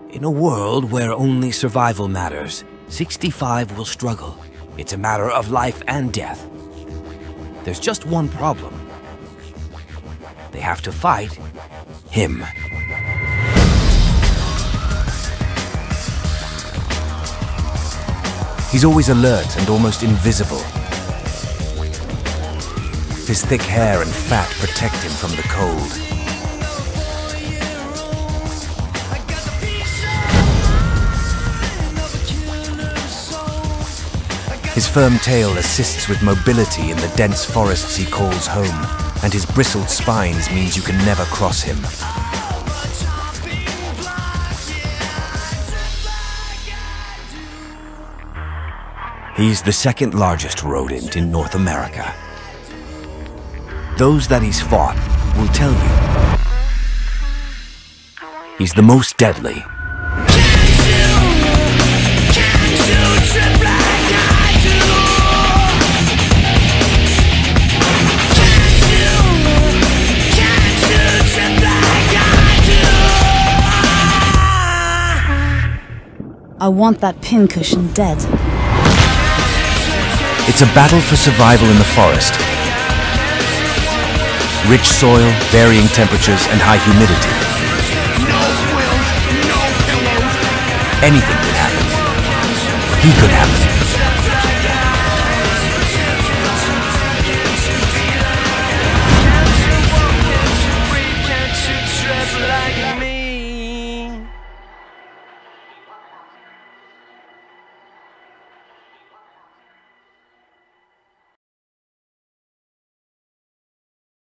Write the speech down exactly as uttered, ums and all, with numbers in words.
In a world where only survival matters, sixty-five will struggle. It's a matter of life and death. There's just one problem. They have to fight him. He's always alert and almost invisible. His thick hair and fat protect him from the cold. His firm tail assists with mobility in the dense forests he calls home, and his bristled spines means you can never cross him. He's the second largest rodent in North America. Those that he's fought will tell you. He's the most deadly. I want that pincushion dead. It's a battle for survival in the forest. Rich soil, varying temperatures, and high humidity. No will, no pillows. Anything could happen. He could happen.